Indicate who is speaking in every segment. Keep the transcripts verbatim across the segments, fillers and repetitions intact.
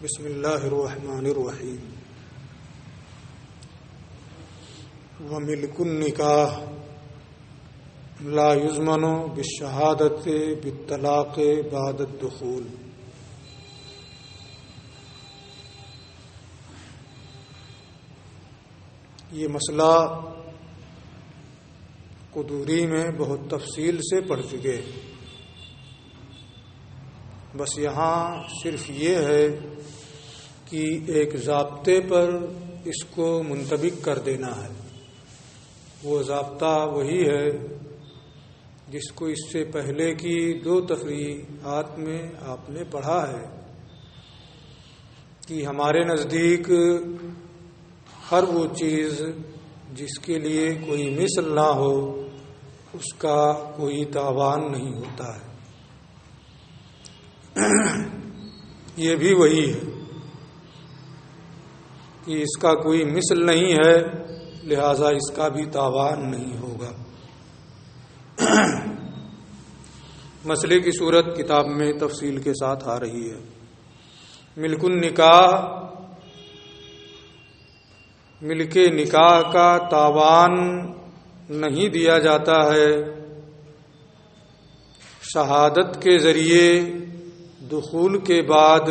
Speaker 1: بسم اللہ الرحمن الرحیم وملک النکاح لا یضمن بالشہادۃ بالطلاق بعد الدخول۔ یہ مسئلہ قدوری میں بہت تفصیل سے پڑھ چکے ہیں، بس یہاں صرف یہ ہے کہ ایک ضابطے پر اس کو منطبق کر دینا ہے۔ وہ ضابطہ وہی ہے جس کو اس سے پہلے کی دو تفریحات میں آپ نے پڑھا ہے کہ ہمارے نزدیک ہر وہ چیز جس کے لیے کوئی مثل نہ ہو اس کا کوئی تاوان نہیں ہوتا ہے۔ یہ بھی وہی ہے کہ اس کا کوئی مثل نہیں ہے، لہذا اس کا بھی تاوان نہیں ہوگا۔ مسئلے کی صورت کتاب میں تفصیل کے ساتھ آ رہی ہے۔ ملک النکاح، ملک نکاح کا تاوان نہیں دیا جاتا ہے شہادت کے ذریعے دخول کے بعد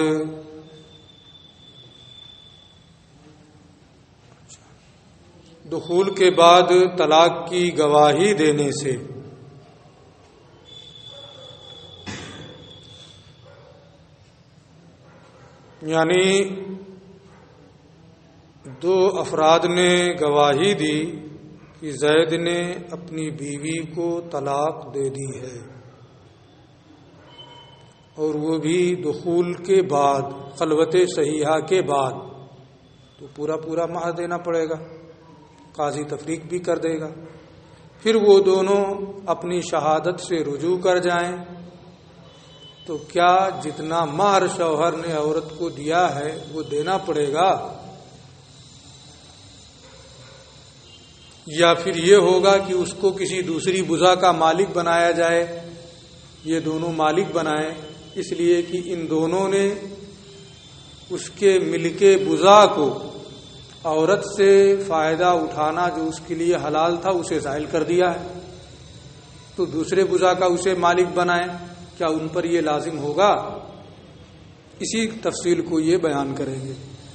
Speaker 1: دخول کے بعد طلاق کی گواہی دینے سے۔ یعنی دو افراد نے گواہی دی کہ زید نے اپنی بیوی کو طلاق دے دی ہے، اور وہ بھی دخول کے بعد، خلوت صحیحہ کے بعد، تو پورا پورا مہر دینا پڑے گا، قاضی تفریق بھی کر دے گا۔ پھر وہ دونوں اپنی شہادت سے رجوع کر جائیں تو کیا جتنا مہر شوہر نے عورت کو دیا ہے وہ دینا پڑے گا، یا پھر یہ ہوگا کہ اس کو کسی دوسری بضاع کا مالک بنایا جائے؟ یہ دونوں مالک بنائیں اس لیے کہ ان دونوں نے اس کے ملک بضاع کو، عورت سے فائدہ اٹھانا جو اس کے لیے حلال تھا، اسے زائل کر دیا ہے، تو دوسرے بضاع کا اسے مالک بنائیں، کیا ان پر یہ لازم ہوگا؟ اسی تفصیل کو یہ بیان کریں گے۔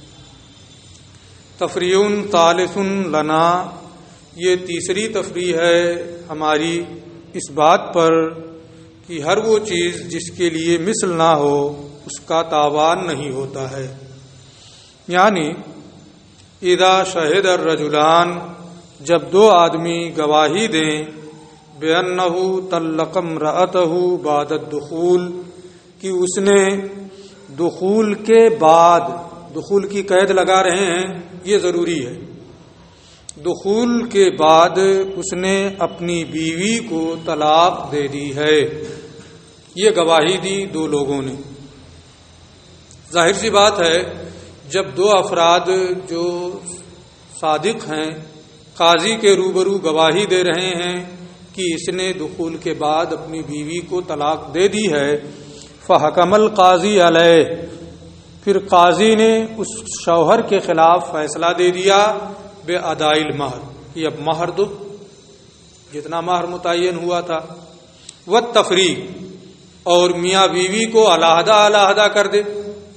Speaker 1: تفریع ثالث لنا، یہ تیسری تفریع ہے ہماری اس بات پر کہ ہر وہ چیز جس کے لیے مثل نہ ہو اس کا تاوان نہیں ہوتا ہے۔ یعنی اذا شہد الرجلان، جب دو آدمی گواہی دیں بأنہ طلق امرأتہ بعد الدخول، کہ اس نے دخول کے بعد، دخول کی قید لگا رہے ہیں، یہ ضروری ہے، دخول کے بعد اس نے اپنی بیوی کو طلاق دے دی ہے۔ یہ گواہی دی دو لوگوں نے۔ ظاہر سی بات ہے جب دو افراد جو صادق ہیں قاضی کے روبرو گواہی دے رہے ہیں کہ اس نے دخول کے بعد اپنی بیوی کو طلاق دے دی ہے، فحکم القاضی علیہ، پھر قاضی نے اس شوہر کے خلاف فیصلہ دے دیا بے ادائی المہر، کہ اب مہر دو، جتنا مہر متعین ہوا تھا، والتفریق، اور میاں بیوی کو علیحدہ علیحدہ کر دے۔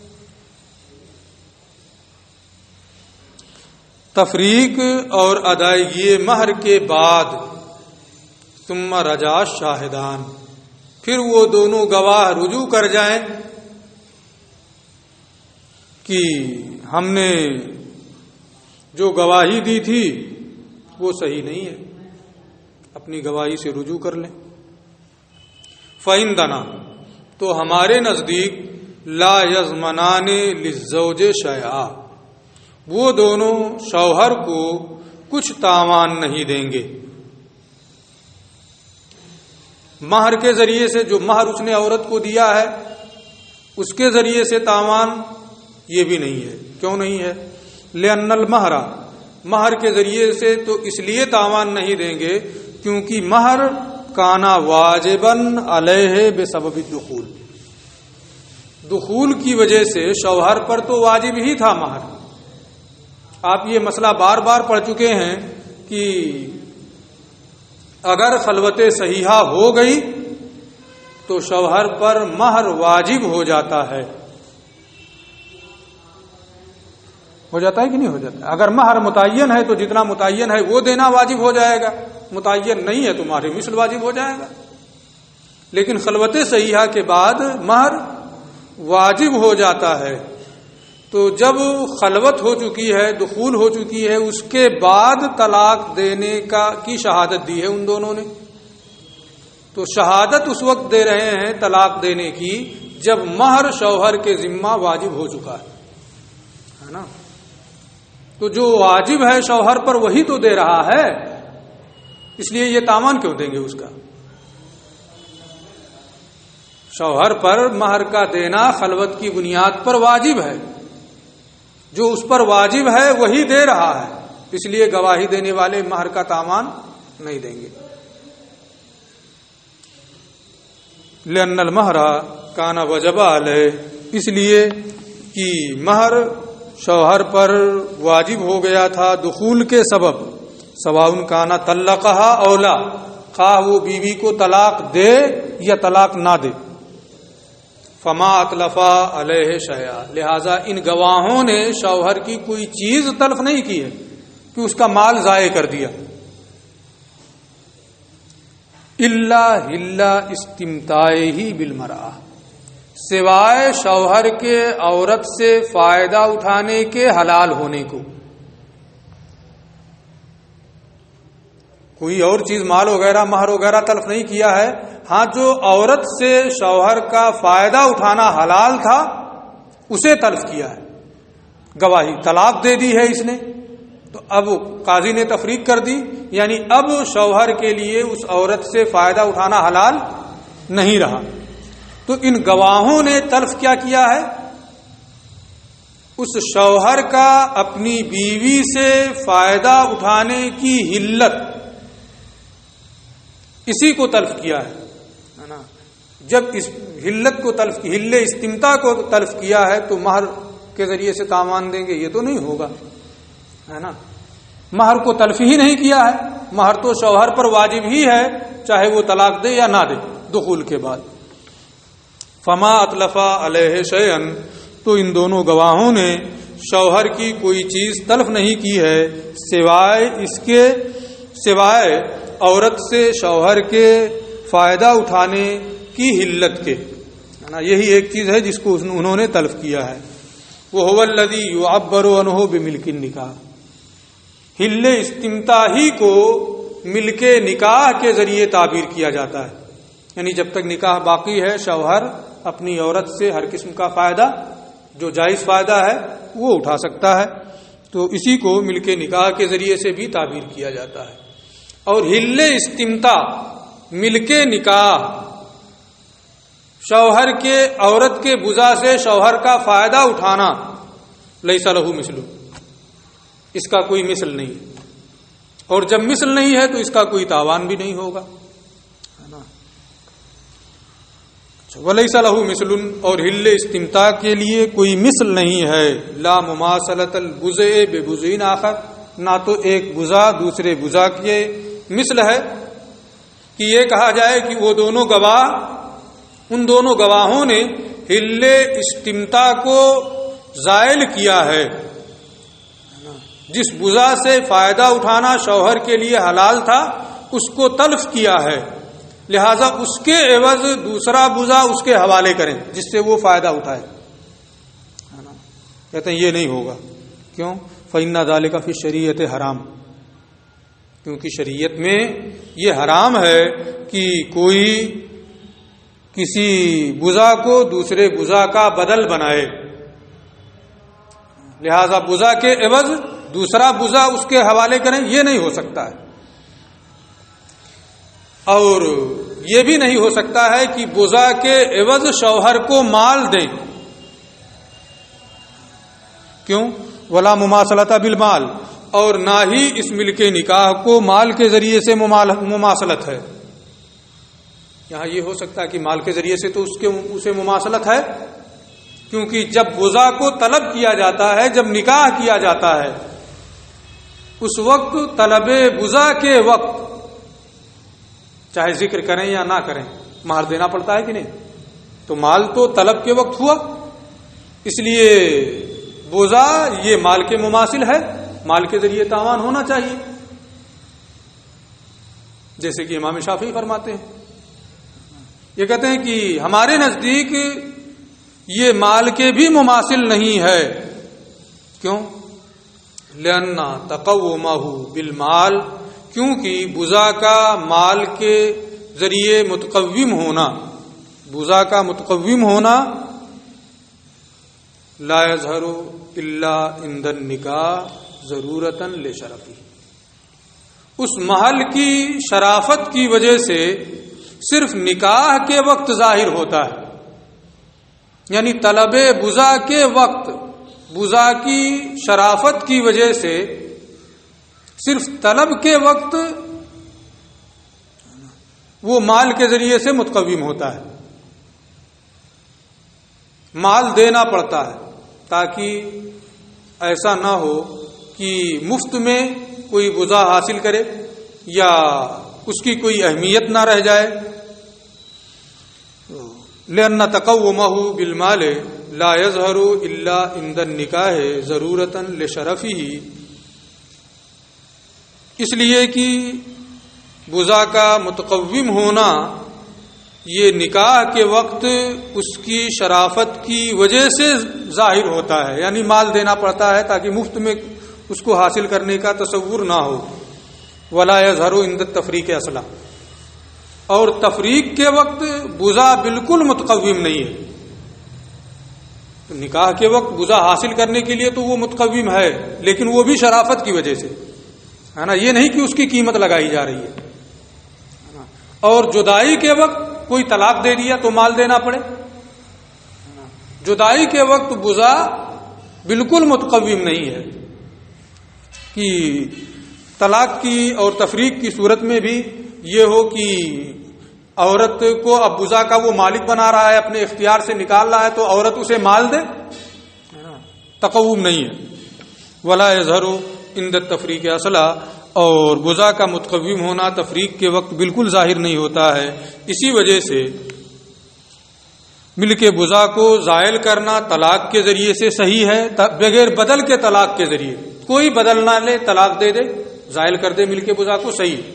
Speaker 1: تفریق اور ادائیگی مہر کے بعد ثم رجع شاہدان، پھر وہ دونوں گواہ رجوع کر جائیں کہ ہم نے جو گواہی دی تھی وہ صحیح نہیں ہے، اپنی گواہی سے رجوع کر لیں۔ فَإِنْدَنَا، تو ہمارے نزدیک لا یضمنان للزوج شیئا، وہ دونوں شوہر کو کچھ تاوان نہیں دیں گے۔ مہر کے ذریعے سے، جو مہر اس نے عورت کو دیا ہے اس کے ذریعے سے تاوان یہ بھی نہیں ہے۔ کیوں نہیں ہے؟ لأن المہر، مہر کے ذریعے سے تو اس لیے تاوان نہیں دیں گے کیونکہ مہر کانا واجباً علیہ بسبب الدخول، دخول کی وجہ سے شوہر پر تو واجب ہی تھا مہر. آپ یہ مسئلہ بار بار پڑھ چکے ہیں کہ اگر خلوت صحیحہ ہو گئی تو شوہر پر مہر واجب ہو جاتا ہے. ہو جاتا ہے کہ نہیں ہو جاتا؟ اگر مہر متعین ہے تو جتنا متعین ہے وہ دینا واجب ہو جائے گا، متعین نہیں ہے تو مہر مثل واجب ہو جائے گا. لیکن خلوت صحیحہ کے بعد مہر واجب ہو جاتا ہے. تو جب خلوت ہو چکی ہے، دخول ہو چکی ہے، اس کے بعد طلاق دینے کا کی شہادت دی ہے ان دونوں نے، تو شہادت اس وقت دے رہے ہیں طلاق دینے کی جب مہر شوہر کے ذمہ واجب ہو چکا ہے، ہے نا. تو جو واجب ہے شوہر پر وہی تو دے رہا ہے، اس لیے یہ تاوان کیوں دیں گے اس کا؟ شوہر پر مہر کا دینا خلوت کی بنیاد پر واجب ہے، جو اس پر واجب ہے وہی دے رہا ہے، اس لیے گواہی دینے والے مہر کا تاوان نہیں دیں گے. لأن المہر کان وجب علیہ، اس لیے کہ مہر شوہر پر واجب ہو گیا تھا دخول کے سبب. سواء کان طلقہا او لا، خواہ وہ بیوی کو طلاق دے یا طلاق نہ دے. فما اتلفا علیہ شیئا، لہذا ان گواہوں نے شوہر کی کوئی چیز تلف نہیں کی ہے کہ اس کا مال ضائع کر دیا. الا ہلا استمتاعہ بالمرأہ، سوائے شوہر کے عورت سے فائدہ اٹھانے کے حلال ہونے کو. کوئی اور چیز مال وغیرہ مہر وغیرہ تلف نہیں کیا ہے. ہاں جو عورت سے شوہر کا فائدہ اٹھانا حلال تھا اسے تلف کیا ہے. گواہی طلاق دے دی ہے اس نے، تو اب قاضی نے تفریق کر دی، یعنی اب شوہر کے لیے اس عورت سے فائدہ اٹھانا حلال نہیں رہا. تو ان گواہوں نے تلف کیا کیا ہے؟ اس شوہر کا اپنی بیوی سے فائدہ اٹھانے کی حلت، اسی کو تلف کیا ہے نا. جب اس حلت کو تلف کی، حل استمتاع کو تلف کیا ہے تو مہر کے ذریعے سے تاوان دیں گے، یہ تو نہیں ہوگا، ہے نا. مہر کو تلف ہی نہیں کیا ہے، مہر تو شوہر پر واجب ہی ہے چاہے وہ طلاق دے یا نہ دے دخول کے بعد. فما اتلفا علیہ شیئن، تو ان دونوں گواہوں نے شوہر کی کوئی چیز تلف نہیں کی ہے سوائے اس کے سوائے عورت سے شوہر کے فائدہ اٹھانے کی حلت کے. یہی ایک چیز ہے جس کو انہوں نے تلف کیا ہے. وہ هو الذی یعبر عنہ بملک النکاح، حل استمتاع ہی کو ملک نکاح کے ذریعے تعبیر کیا جاتا ہے. یعنی جب تک نکاح باقی ہے شوہر اپنی عورت سے ہر قسم کا فائدہ جو جائز فائدہ ہے وہ اٹھا سکتا ہے، تو اسی کو ملک نکاح کے ذریعے سے بھی تعبیر کیا جاتا ہے. اور حل استمتاع ملک نکاح، شوہر کے عورت کے بزا سے شوہر کا فائدہ اٹھانا، لیس لہ مثل، اس کا کوئی مثل نہیں، اور جب مثل نہیں ہے تو اس کا کوئی تاوان بھی نہیں ہوگا، ہے نا. ولیس لہ مثل، اور حل استمتاع کے لیے کوئی مثل نہیں ہے. لا مماثلۃ البزع ببزع آخر، نہ تو ایک بزا دوسرے بزا کے مثل ہے کہ یہ کہا جائے کہ وہ دونوں گواہ، ان دونوں گواہوں نے حل استمتاع کو زائل کیا ہے. جس بزا سے فائدہ اٹھانا شوہر کے لیے حلال تھا اس کو تلف کیا ہے، لہذا اس کے عوض دوسرا بزا اس کے حوالے کریں جس سے وہ فائدہ اٹھائے. کہتے ہیں یہ نہیں ہوگا. کیوں؟ فإن ذلک فی الشریعۃ حرام، کیونکہ شریعت میں یہ حرام ہے کہ کوئی کسی بزا کو دوسرے بزا کا بدل بنائے، لہذا بزا کے عوض دوسرا بزا اس کے حوالے کریں، یہ نہیں ہو سکتا ہے. اور یہ بھی نہیں ہو سکتا ہے کہ بزا کے عوض شوہر کو مال دیں. کیوں؟ ولا مماثلۃ بالمال، اور نہ ہی اس ملک نکاح کو مال کے ذریعے سے مماثلت ہے. یہاں یہ ہو سکتا ہے کہ مال کے ذریعے سے تو اس کے اسے مماثلت ہے، کیونکہ جب وضع کو طلب کیا جاتا ہے، جب نکاح کیا جاتا ہے، اس وقت طلب وضع کے وقت چاہے ذکر کریں یا نہ کریں مہر دینا پڑتا ہے کہ نہیں؟ تو مال تو طلب کے وقت ہوا، اس لیے وضع یہ مال کے مماثل ہے، مال کے ذریعے تاوان ہونا چاہیے، جیسے کہ امام شافعی فرماتے ہیں۔ یہ کہتے ہیں کہ ہمارے نزدیک یہ مال کے بھی مماثل نہیں ہے۔ کیوں؟ لأن تقومہ بالمال، کیونکہ وضع کا مال کے ذریعے متقوم ہونا، وضع کا متقوم ہونا لا یظہر الا عند النکاح ضرورتا لشرفہ، اس محل کی شرافت کی وجہ سے صرف نکاح کے وقت ظاہر ہوتا ہے، یعنی طلب وضع کے وقت وضع کی شرافت کی وجہ سے صرف طلب کے وقت وہ مال کے ذریعے سے متقوم ہوتا ہے، مال دینا پڑتا ہے تاکہ ایسا نہ ہو کہ مفت میں کوئی وضع حاصل کرے یا اس کی کوئی اہمیت نہ رہ جائے۔ لأن تقومہ بالمال لا یظہر الا عند النکاح ضرورتا لشرفہ، اس لیے کہ وضع کا متقوم ہونا یہ نکاح کے وقت اس کی شرافت کی وجہ سے ظاہر ہوتا ہے، یعنی مال دینا پڑتا ہے تاکہ مفت میں اس کو حاصل کرنے کا تصور نہ ہو۔ ولا یظہر عند التفریق اصلا، اور تفریق کے وقت وضع بالکل متقوم نہیں ہے۔ نکاح کے وقت وضع حاصل کرنے کے لیے تو وہ متقوم ہے، لیکن وہ بھی شرافت کی وجہ سے ہے نا، یہ نہیں کہ اس کی قیمت لگائی جا رہی ہے۔ اور جدائی کے وقت کوئی طلاق دے دیا تو مال دینا پڑے، جدائی کے وقت وضع بالکل متقوم نہیں ہے۔ کہ طلاق کی اور تفریق کی صورت میں بھی یہ ہو کہ عورت کو اب وضع کا وہ مالک بنا رہا ہے، اپنے اختیار سے نکال رہا ہے، تو عورت اسے مال دے، تقوم نہیں ہے۔ ولا یظہر عند التفریق اصلا، اور وضع کا متقوم ہونا تفریق کے وقت بالکل ظاہر نہیں ہوتا ہے۔ اسی وجہ سے مل کے وضع کو زائل کرنا طلاق کے ذریعے سے صحیح ہے، بغیر بدل کے طلاق کے ذریعے، کوئی بدل نہ لے، طلاق دے دے، زائل کر دے مل کے وضع کو، صحیح ہے۔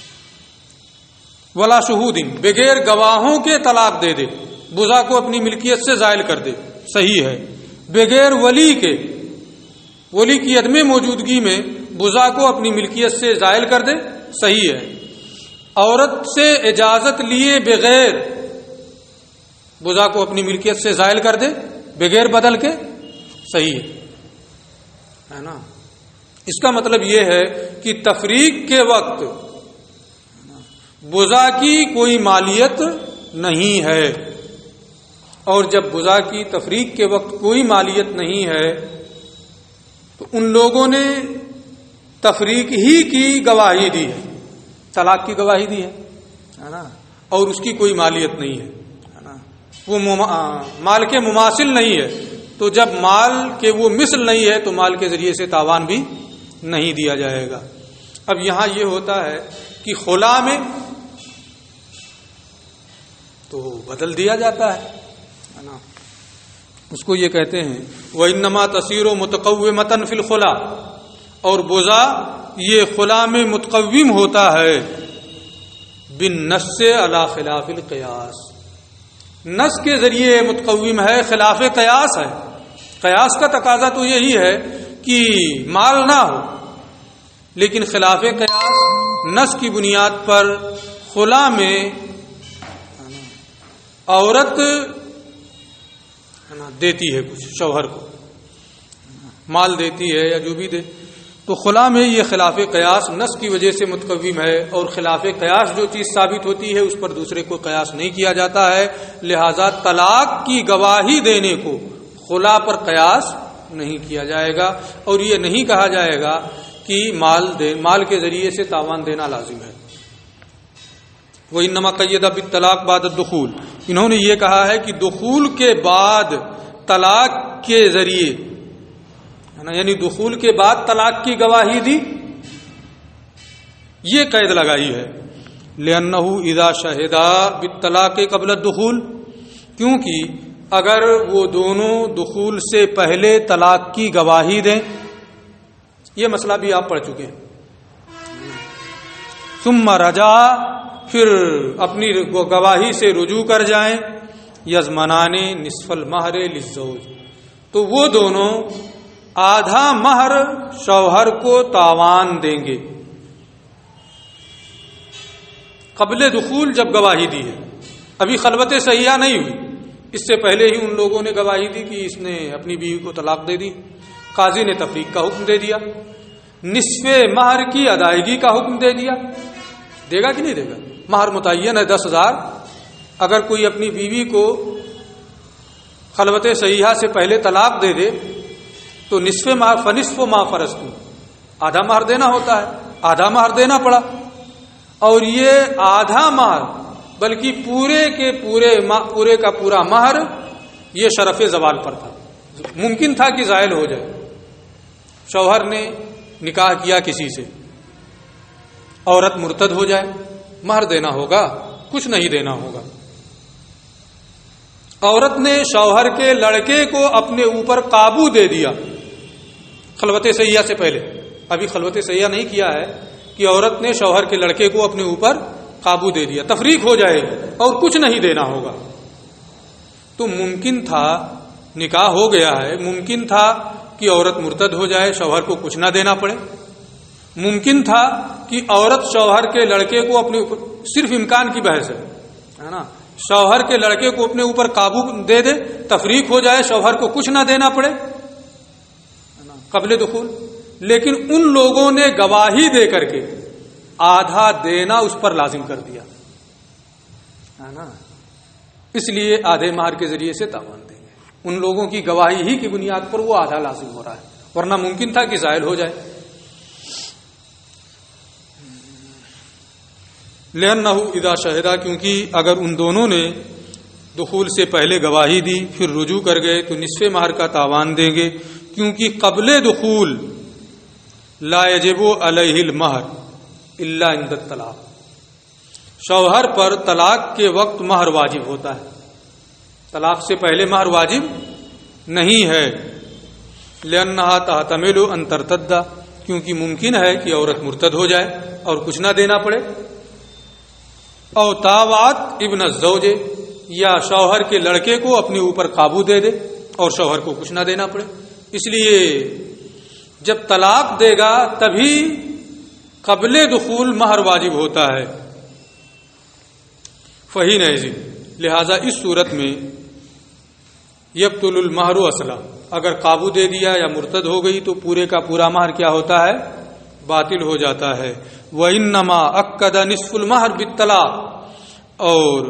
Speaker 1: ولا شہود، بغیر گواہوں کے طلاق دے دے، وضع کو اپنی ملکیت سے زائل کر دے، صحیح ہے۔ بغیر ولی کے، ولی کی عدم موجودگی میں وضع کو اپنی ملکیت سے زائل کر دے، صحیح ہے۔ عورت سے اجازت لیے بغیر وضع کو اپنی ملکیت سے زائل کر دے، بغیر بدل کے، صحیح ہے نا۔ اس کا مطلب یہ ہے کہ تفریق کے وقت وضع کی کوئی مالیت نہیں ہے، اور جب وضع کی تفریق کے وقت کوئی مالیت نہیں ہے تو ان لوگوں نے تفریق ہی کی گواہی دی ہے، طلاق کی گواہی دی ہے نا، اور اس کی کوئی مالیت نہیں ہے نا، وہ مال کے مماثل نہیں ہے۔ تو جب مال کے وہ مثل نہیں ہے تو مال کے ذریعے سے تاوان بھی نہیں دیا جائے گا۔ اب یہاں یہ ہوتا ہے کہ خلا میں تو بدل دیا جاتا ہے نا، اس کو یہ کہتے ہیں وَإِنَّمَا تَصِيرُ مُتَقَوِّمَةً فِي الْخُلَا، اور وضع یہ خلا میں متقوم ہوتا ہے بالنص علی خلاف القیاس، نص کے ذریعے متقوم ہے، خلاف قیاس ہے۔ قیاس کا تقاضا تو یہی ہے کہ مال نہ ہو، لیکن خلاف قیاس نص کی بنیاد پر خلا میں عورت دیتی ہے کچھ شوہر کو، مال دیتی ہے یا جو بھی دے، تو خلا میں یہ خلاف قیاس نص کی وجہ سے متقوم ہے، اور خلاف قیاس جو چیز ثابت ہوتی ہے اس پر دوسرے کو قیاس نہیں کیا جاتا ہے، لہذا طلاق کی گواہی دینے کو خلا پر قیاس نہیں کیا جائے گا، اور یہ نہیں کہا جائے گا کہ مال دے مال کے ذریعے سے تاوان دینا لازم ہے۔ وَإِنَّمَا قَيَّدَ بِالطَّلَاقِ بَعْدَ الدُّخُولِ، انہوں نے یہ کہا ہے کہ دخول کے بعد طلاق کے ذریعے یعنی دخول کے بعد طلاق کی گواہی دی، یہ قید لگائی ہے۔ لِأَنَّهُ اِذَا شَهِدَا بِالطَّلَاقِ قَبْلَ الدُّخُولِ، کیونکہ اگر وہ دونوں دخول سے پہلے طلاق کی گواہی دیں، یہ مسئلہ بھی آپ پڑھ چکے ہیں۔ ثم رجا، پھر اپنی گواہی سے رجوع کر جائیں، یضمنان نصف المہر للزوج، تو وہ دونوں آدھا مہر شوہر کو تاوان دیں گے قبل دخول، جب گواہی دی ہے، ابھی خلوت صحیحہ نہیں ہوئی، اس سے پہلے ہی ان لوگوں نے گواہی دی کہ اس نے اپنی بیوی کو طلاق دے دی، قاضی نے تفریق کا حکم دے دیا، نصف مہر کی ادائیگی کا حکم دے دیا، دے گا کہ نہیں دے گا؟ مہر متعین ہے دس ہزار، اگر کوئی اپنی بیوی کو خلوت صحیحہ سے پہلے طلاق دے دے تو نصف مہر فنصف ما فرضتم، آدھا مہر دینا ہوتا ہے، آدھا مہر دینا پڑا، اور یہ آدھا مہر بلکہ پورے کے پورے پورے کا پورا مہر یہ شرف زوال پر تھا، ممکن تھا کہ زائل ہو جائے۔ شوہر نے نکاح کیا کسی سے، عورت مرتد ہو جائے، مہر دینا ہوگا، کچھ نہیں دینا ہوگا۔ عورت نے شوہر کے لڑکے کو اپنے اوپر قابو دے دیا خلوت صحیحہ سے پہلے، ابھی خلوت صحیحہ نہیں کیا ہے کہ عورت نے شوہر کے لڑکے کو اپنے اوپر قابو دے دیا، تفریق ہو جائے گی اور کچھ نہیں دینا ہوگا، تو ممکن تھا، نکاح ہو گیا ہے، ممکن تھا کہ عورت مرتد ہو جائے، شوہر کو کچھ نہ دینا پڑے، ممکن تھا کہ عورت شوہر کے لڑکے کو اپنے اوپر، صرف امکان کی بحث ہے نا، شوہر کے لڑکے کو اپنے اوپر قابو دے دے، تفریق ہو جائے، شوہر کو کچھ نہ دینا پڑے قبل دخول، لیکن ان لوگوں نے گواہی دے کر کے آدھا دینا اس پر لازم کر دیا ہے نا، اس لیے آدھے مہر کے ذریعے سے تاوان دیں گے، ان لوگوں کی گواہی ہی کی بنیاد پر وہ آدھا لازم ہو رہا ہے، ورنہ ممکن تھا کہ زائل ہو جائے۔ لِأَنَّهُ اِذَا شَهِدَا، کیونکہ اگر ان دونوں نے دخول سے پہلے گواہی دی پھر رجوع کر گئے تو نصف مہر کا تاوان دیں گے، کیونکہ قبل دخول لا یجب علیہ المہر الا عند الطلاق، شوہر پر طلاق کے وقت مہر واجب ہوتا ہے، طلاق سے پہلے مہر واجب نہیں ہے۔ لأنها تحتمل ان ترتد، کیونکہ ممکن ہے کہ عورت مرتد ہو جائے اور کچھ نہ دینا پڑے، او تاوات ابن الزوج، یا شوہر کے لڑکے کو اپنے اوپر قابو دے دے اور شوہر کو کچھ نہ دینا پڑے، اس لیے جب طلاق دے گا تبھی قبل دخول مہر واجب ہوتا ہے۔ فہی نظیم، لہذا اس صورت میں یبطل المہر اصلا، اگر قابو دے دیا یا مرتد ہو گئی تو پورے کا پورا مہر کیا ہوتا ہے؟ باطل ہو جاتا ہے۔ وَإِنَّمَا أَكَّدَ نِصْفُ الْمَهْرِ بِالطَّلَاقِ، اور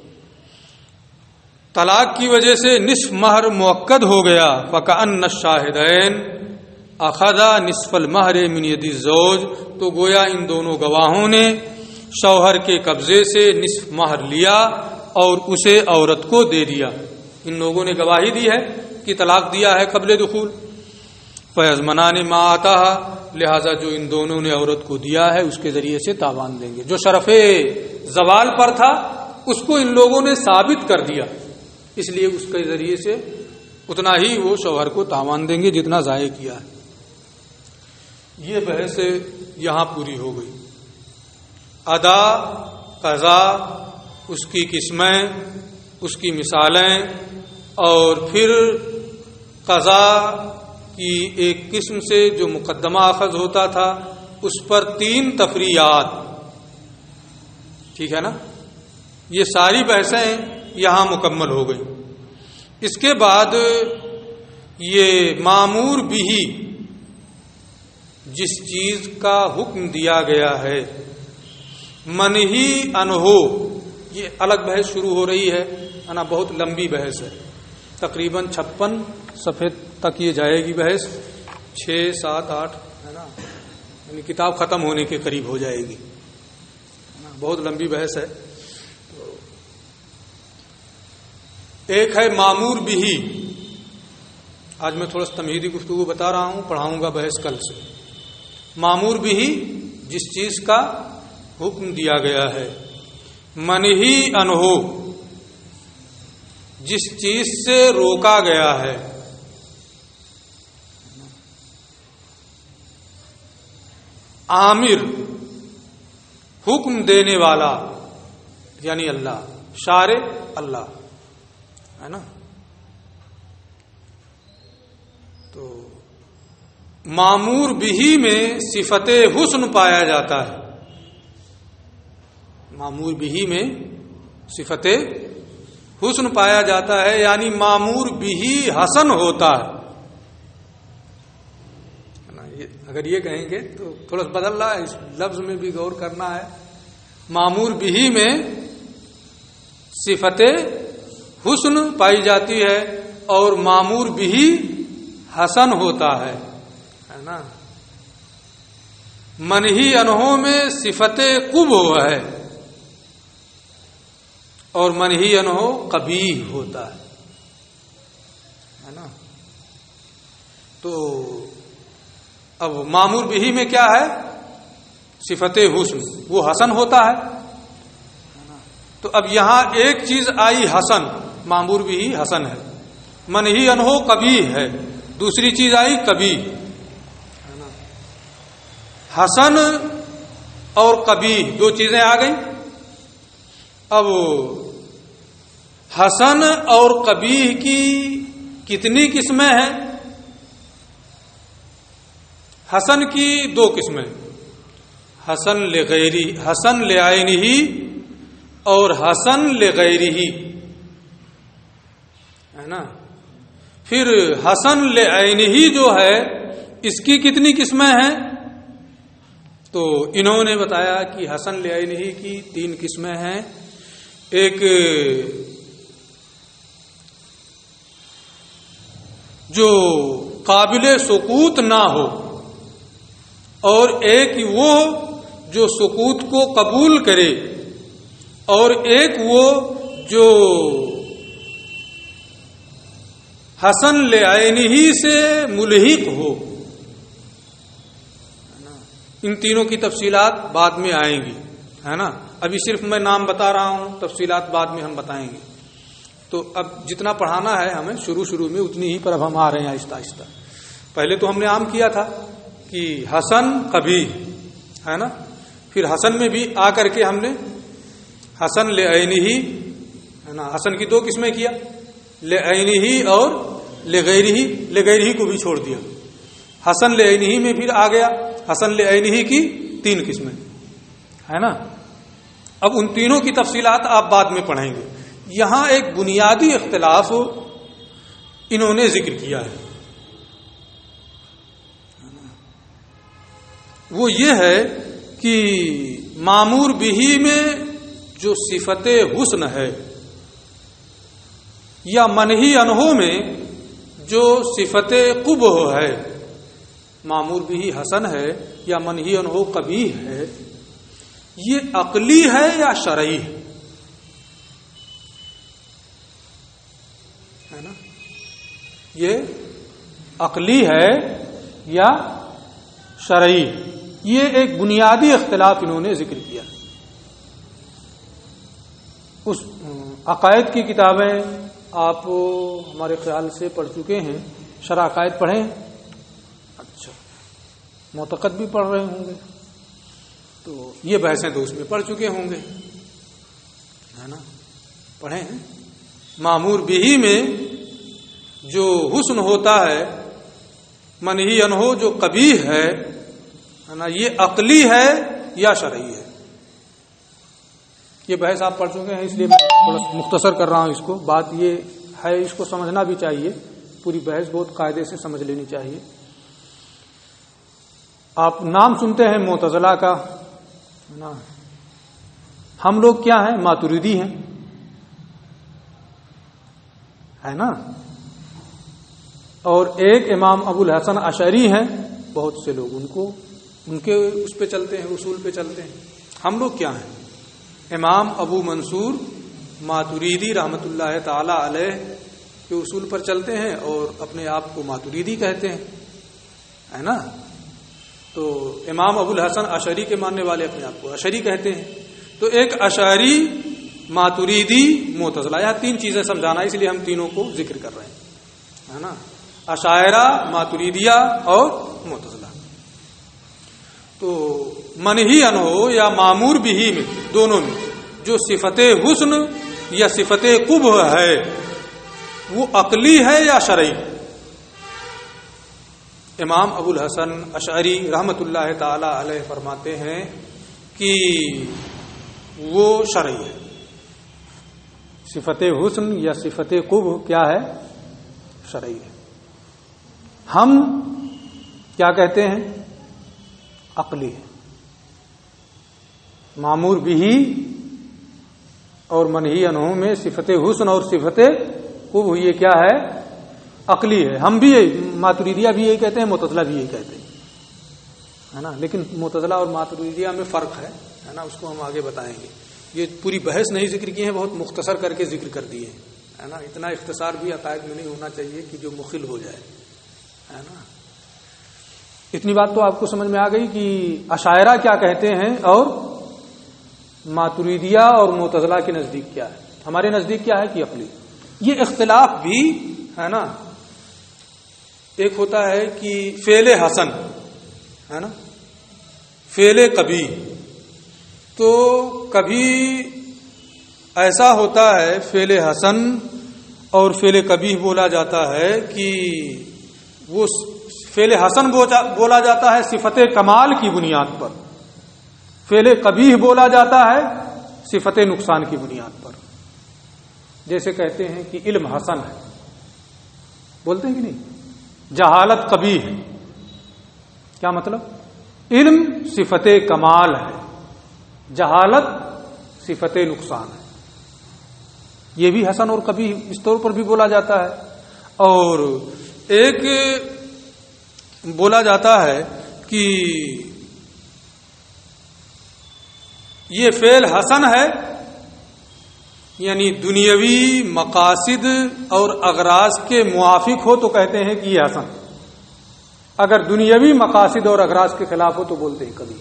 Speaker 1: طلاق کی وجہ سے نصف مہر مؤکد ہو گیا، فَكَأَنَّ الشَّاهِدَيْنِ اخذا نصف المہر من ید الزوج، تو گویا ان دونوں گواہوں نے شوہر کے قبضے سے نصف مہر لیا اور اسے عورت کو دے دیا، ان لوگوں نے گواہی دی ہے کہ طلاق دیا ہے قبل دخول، فیضمنان ما آتا، لہذا جو ان دونوں نے عورت کو دیا ہے اس کے ذریعے سے تاوان دیں گے، جو شرف زوال پر تھا اس کو ان لوگوں نے ثابت کر دیا، اس لیے اس کے ذریعے سے اتنا ہی وہ شوہر کو تاوان دیں گے جتنا ضائع کیا ہے۔ یہ بحث یہاں پوری ہو گئی۔ ادا، قضا، اس کی قسمیں، اس کی مثالیں، اور پھر قضا کی ایک قسم سے جو مقدمہ اخذ ہوتا تھا اس پر تین تفریعات، ٹھیک ہے نا، یہ ساری بحثیں یہاں مکمل ہو گئی۔ اس کے بعد یہ مامور بھی جس چیز کا حکم دیا گیا ہے منہی عنہ، یہ الگ بحث شروع ہو رہی ہے نا، بہت لمبی بحث ہے، تقریباً چھپن صفحے تک یہ جائے گی بحث، چھ سات آٹھ ہے نا، یعنی کتاب ختم ہونے کے قریب ہو جائے گی، بہت لمبی بحث ہے۔ ایک ہے مامور بھی، آج میں تھوڑا تمہیدی گفتگو بتا رہا ہوں، پڑھاؤں گا بحث کل سے. مامور بھی جس چیز کا حکم دیا گیا ہے، منہی عنہ جس چیز سے روکا گیا ہے. عامر حکم دینے والا یعنی اللہ، شارع اللہ ہے نا. تو مامور بھی میں صفت حسن پایا جاتا ہے. مامور بھی میں صفت حسن پایا جاتا ہے، یعنی مامور بھی حسن ہوتا ہے. اگر یہ کہیں گے تو تھوڑا بدل رہا ہے، اس لفظ میں بھی غور کرنا ہے. مامور بھی میں صفت حسن پائی جاتی ہے اور مامور بھی حسن ہوتا ہے ہے نا. منہی عنہ میں صفت قبح ہے اور منہی عنہ قبیح ہوتا ہے نا. تو اب مامور بھی میں کیا ہے؟ صفت حسن، وہ حسن ہوتا ہے. تو اب یہاں ایک چیز آئی حسن، مامور بھی حسن ہے. منہی عنہ قبیح ہے، دوسری چیز آئی قبیح. حسن اور قبیح دو چیزیں آ گئیں. اب حسن اور قبیح کی کتنی قسمیں ہیں؟ حسن کی دو قسمیں، حسن لغیری، حسن لعینہ اور حسن لغیرہ ہے نا. پھر حسن لعینہ جو ہے اس کی کتنی قسمیں ہیں؟ تو انہوں نے بتایا کہ حسن لعینہ کی تین قسمیں ہیں. ایک جو قابل سقوط نہ ہو، اور ایک وہ جو سقوط کو قبول کرے، اور ایک وہ جو حسن لعینہ سے ملحق ہو. ان تینوں کی تفصیلات بعد میں آئیں گی ہے نا. ابھی صرف میں نام بتا رہا ہوں، تفصیلات بعد میں ہم بتائیں گے. تو اب جتنا پڑھانا ہے ہمیں شروع شروع میں اتنی ہی پر اب ہم آ رہے ہیں آہستہ آہستہ. پہلے تو ہم نے عام کیا تھا کہ حسن قبیح ہے نا. پھر حسن میں بھی آ کر کے ہم نے حسن لعینہ ہے نا، حسن کی دو قسمیں کیا، لعینہ اور لغیرہ. لغیرہ کو بھی چھوڑ دیا. حسن لعینہ میں پھر آ گیا حسن لعینہ کی تین قسمیں ہے نا. اب ان تینوں کی تفصیلات آپ بعد میں پڑھیں گے. یہاں ایک بنیادی اختلاف انہوں نے ذکر کیا ہے، وہ یہ ہے کہ مامور بھی میں جو صفت حسن ہے یا منہی عنہ میں جو صفت قبح ہے، مامور بھی حسن ہے یا منہی عنہ قبیح ہے، یہ عقلی ہے یا شرعی ہے نا. یہ عقلی ہے یا شرعی، یہ ایک بنیادی اختلاف انہوں نے ذکر کیا. اس عقائد کی کتابیں آپ ہمارے خیال سے پڑھ چکے ہیں. شرح عقائد پڑھیں؟ اچھا، معتقد بھی پڑھ رہے ہوں گے، تو یہ بحثیں تو اس میں پڑھ چکے ہوں گے ہے نا. پڑھیں. مامور بھی میں جو حسن ہوتا ہے، منہی عنہ جو قبیح ہے نا، یہ عقلی ہے یا شرعی ہے. یہ بحث آپ پڑھ چکے ہیں، اس لیے میں تھوڑا مختصر کر رہا ہوں اس کو. بات یہ ہے، اس کو سمجھنا بھی چاہیے، پوری بحث بہت قاعدے سے سمجھ لینی چاہیے. آپ نام سنتے ہیں معتزلہ کا نا. ہم لوگ کیا ہیں؟ ماتریدی ہیں ہے نا. اور ایک امام ابو الحسن اشعری ہیں، بہت سے لوگ ان کو ان کے اس پہ چلتے ہیں، اصول پہ چلتے ہیں. ہم لوگ کیا ہیں؟ امام ابو منصور ماتریدی رحمت اللہ تعالی علیہ کے اصول پر چلتے ہیں اور اپنے آپ کو ماتریدی کہتے ہیں، ہے نا. تو امام ابو الحسن اشعری کے ماننے والے اپنے آپ کو اشعری کہتے ہیں. تو ایک اشعری، ماتریدی، معتزلہ، یہاں تین چیزیں سمجھانا ہے، اس لیے ہم تینوں کو ذکر کر رہے ہیں، ہے نا. اشاعرہ، ماتریدیہ اور معتزلہ. تو منہی عنہ ہو یا معمور بھی میں، دونوں میں جو صفت حسن یا صفت قبح ہے وہ عقلی ہے یا شرعی؟ امام ابو الحسن اشعری رحمۃ اللہ تعالی علیہ فرماتے ہیں کہ وہ شرعی ہے. صفت حسن یا صفت قبح کیا ہے؟ شرعی ہے. ہم کیا کہتے ہیں؟ عقلی ہے. معمور بھی اور منہی عنہ میں صفت حسن اور صفت قبح یہ کیا ہے؟ عقلی ہے. ہم بھی ماتریدیہ بھی یہی کہتے ہیں، معتزلہ بھی یہی کہتے ہیں، ہے نا. لیکن معتزلہ اور ماتریدیہ میں فرق ہے، ہے نا. اس کو ہم آگے بتائیں گے. یہ پوری بحث نہیں ذکر کی ہے، بہت مختصر کر کے ذکر کر دیے ہیں، ہے نا. اتنا اختصار بھی عقائد میں نہیں ہونا چاہیے کہ جو مخل ہو جائے، ہے نا. اتنی بات تو آپ کو سمجھ میں آ گئی کہ اشاعرہ کیا کہتے ہیں اور ماتریدیہ اور معتزلہ کے نزدیک کیا ہے. ہمارے نزدیک کیا ہے کہ عقلی. یہ اختلاف بھی ہے نا. ایک ہوتا ہے کہ فعل حسن، ہے نا، فعل قبیح. تو کبھی ایسا ہوتا ہے فعل حسن اور فعل قبیح بولا جاتا ہے کہ وہ فعل حسن بولا جاتا ہے صفت کمال کی بنیاد پر، فعل قبیح بولا جاتا ہے صفت نقصان کی بنیاد پر. جیسے کہتے ہیں کہ علم حسن ہے، بولتے ہیں کہ نہیں. جہالت قبیح ہے، کیا مطلب؟ علم صفت کمال ہے، جہالت صفت نقصان ہے. یہ بھی حسن اور قبیح اس طور پر بھی بولا جاتا ہے. اور ایک بولا جاتا ہے کہ یہ فعل حسن ہے، یعنی دنیاوی مقاصد اور اغراض کے موافق ہو تو کہتے ہیں کہ یہ حسن. اگر دنیاوی مقاصد اور اغراض کے خلاف ہو تو بولتے ہیں کبھی.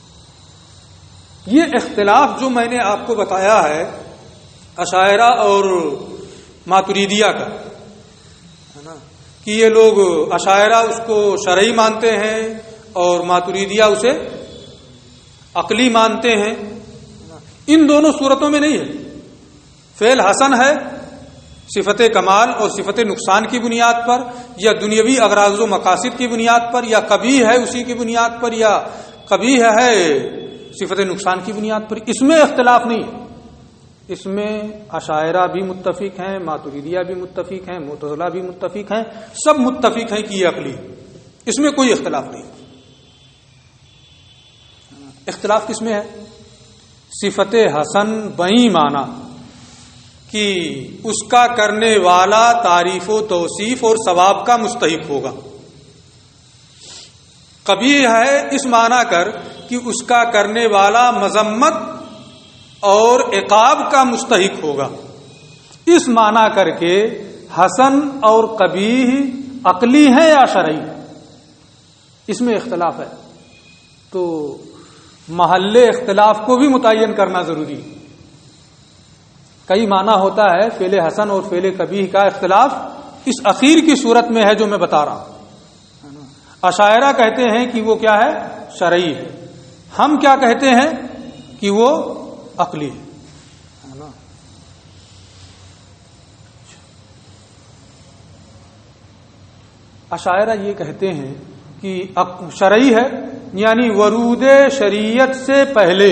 Speaker 1: یہ اختلاف جو میں نے آپ کو بتایا ہے اشاعرہ اور ماتریدیہ کا، ہے نا، کہ یہ لوگ اشاعرہ اس کو شرعی مانتے ہیں اور ماتریدیہ اسے عقلی مانتے ہیں. ان دونوں صورتوں میں نہیں ہے. فعل حسن ہے صفت کمال اور صفت نقصان کی بنیاد پر، یا دنیاوی اغراض و مقاصد کی بنیاد پر، یا قبیح ہے اسی کی بنیاد پر، یا قبیح ہے صفت نقصان کی بنیاد پر. اس میں اختلاف نہیں ہے. اس میں اشاعرہ بھی متفق ہیں، ماتریدیہ بھی متفق ہیں، معتزلہ بھی متفق ہیں، سب متفق ہیں کہ یہ عقلی. اس میں کوئی اختلاف نہیں. اختلاف کس میں ہے؟ صفت حسن بئی معنی کہ اس کا کرنے والا تعریف و توصیف اور ثواب کا مستحق ہوگا. قبیح ہے اس معنی کر کہ اس کا کرنے والا مذمت اور عقاب کا مستحق ہوگا. اس معنی کر کے حسن اور قبیح عقلی ہے یا شرعی، اس میں اختلاف ہے. تو محل اختلاف کو بھی متعین کرنا ضروری ہے. کئی معنی ہوتا ہے فعل حسن اور فعل قبیح کا اختلاف اس اخیر کی صورت میں ہے جو میں بتا رہا ہوں. اشاعرہ کہتے ہیں کہ وہ کیا ہے؟ شرعی ہے. ہم کیا کہتے ہیں کہ وہ عقلی ہے. اشاعرہ یہ کہتے ہیں کہ شرعی ہے یعنی ورود شریعت سے پہلے،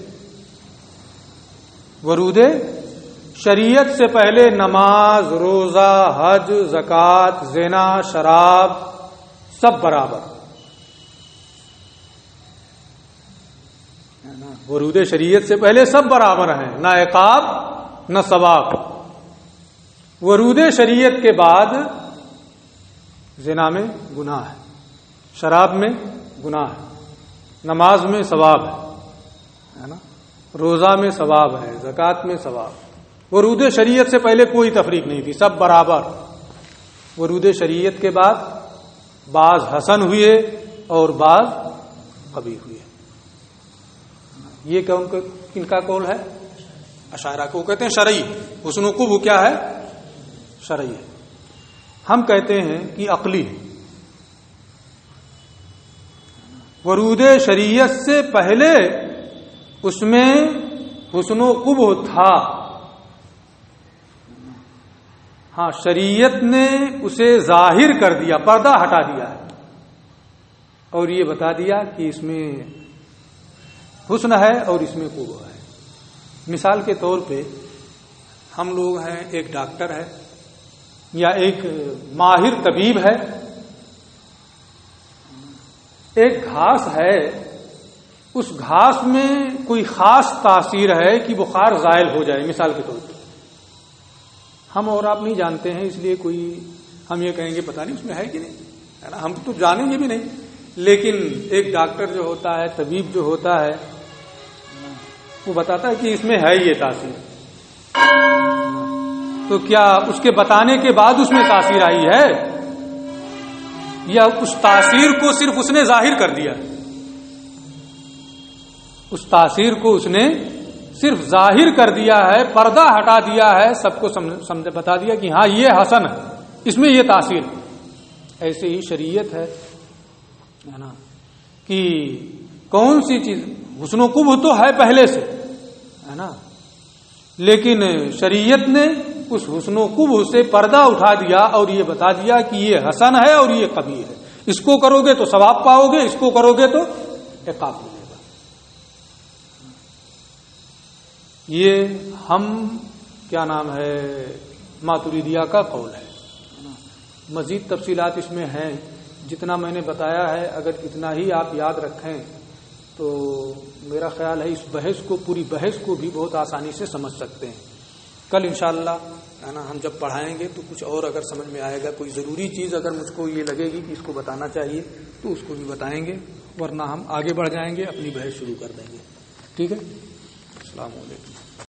Speaker 1: ورود شریعت سے پہلے نماز، روزہ، حج، زکوٰۃ، زنا، شراب سب برابر. ورود شریعت سے پہلے سب برابر ہیں، نہ عقاب نہ ثواب. ورود شریعت کے بعد زنا میں گناہ ہے، شراب میں گناہ ہے، نماز میں ثواب ہے نا، روزہ میں ثواب ہے، زکوٰۃ میں ثواب. ورود شریعت سے پہلے کوئی تفریق نہیں تھی، سب برابر. ورود شریعت کے بعد بعض حسن ہوئے اور بعض قبیح ہوئے. یہ کون کن کا قول ہے؟ اشاعرہ کو کہتے ہیں شرعی. حسن و قبح کیا ہے؟ شرعی ہے. ہم کہتے ہیں کہ عقلی ہے. ورود شریعت سے پہلے اس میں حسن و قبح تھا. ہاں شریعت نے اسے ظاہر کر دیا، پردہ ہٹا دیا ہے اور یہ بتا دیا کہ اس میں حسن ہے اور اس میں قبح ہے. مثال کے طور پہ ہم لوگ ہیں، ایک ڈاکٹر ہے یا ایک ماہر طبیب ہے، ایک گھاس ہے، اس گھاس میں کوئی خاص تاثیر ہے کہ بخار زائل ہو جائے. مثال کے طور پہ ہم اور آپ نہیں جانتے ہیں، اس لیے کوئی ہم یہ کہیں گے پتہ نہیں اس میں ہے کہ نہیں، ہے نا، ہم تو جانیں گے بھی نہیں. لیکن ایک ڈاکٹر جو ہوتا ہے، طبیب جو ہوتا ہے، وہ بتاتا ہے کہ اس میں ہے یہ تاثیر. تو کیا اس کے بتانے کے بعد اس میں تاثیر آئی ہے یا اس تاثیر کو صرف اس نے ظاہر کر دیا؟ اس تاثیر کو اس نے صرف ظاہر کر دیا ہے، پردہ ہٹا دیا ہے، سب کو سمجھ بتا دیا کہ ہاں یہ حسن ہے، اس میں یہ تاثیر ہے. ایسے ہی شریعت ہے نا کہ کون سی چیز حسن و قبح تو ہے پہلے سے، ہے نا، لیکن شریعت نے اس حسن و قبح سے پردہ اٹھا دیا اور یہ بتا دیا کہ یہ حسن ہے اور یہ قبیح ہے. اس کو کرو گے تو ثواب پاؤ گے، اس کو کرو گے تو عقاب ملے گا. یہ ہم کیا نام ہے ماتریدیہ کا قول ہے. مزید تفصیلات اس میں ہیں، جتنا میں نے بتایا ہے اگر اتنا ہی آپ یاد رکھیں تو میرا خیال ہے اس بحث کو، پوری بحث کو بھی بہت آسانی سے سمجھ سکتے ہیں. کل انشاءاللہ ہے نا ہم جب پڑھائیں گے تو کچھ اور اگر سمجھ میں آئے گا، کوئی ضروری چیز اگر مجھ کو یہ لگے گی کہ اس کو بتانا چاہیے تو اس کو بھی بتائیں گے، ورنہ ہم آگے بڑھ جائیں گے، اپنی بحث شروع کر دیں گے. ٹھیک ہے، السلام علیکم.